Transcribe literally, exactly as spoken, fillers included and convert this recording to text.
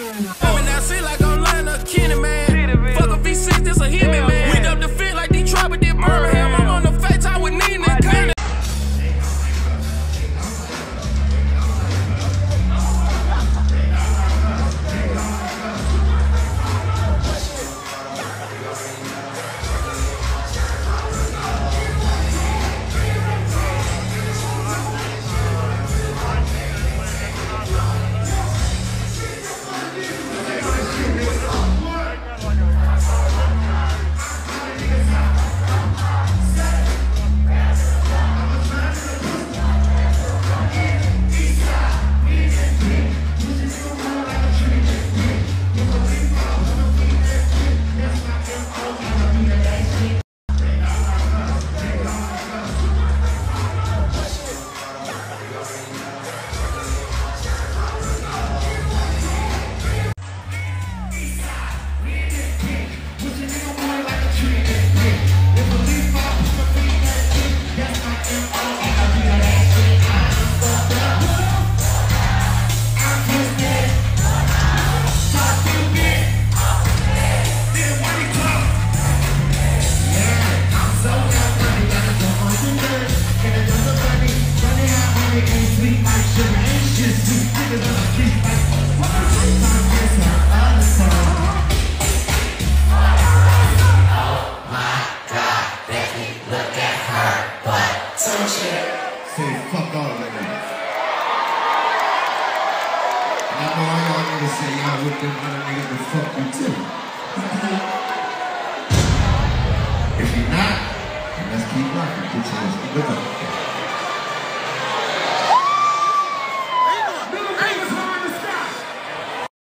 I'm in that shit like I'm lying up Kenny, man. Fuck a V six, this a hit me, man. We up the fit like Detroit, but did Birmingham. I'm on the FaceTime with Nina and Kanye. Say fuck all of that. And I know all y'all niggas say y'all with them other niggas, but fuck you too. If you're not, then let's keep rocking. Get your ass. Keep it up.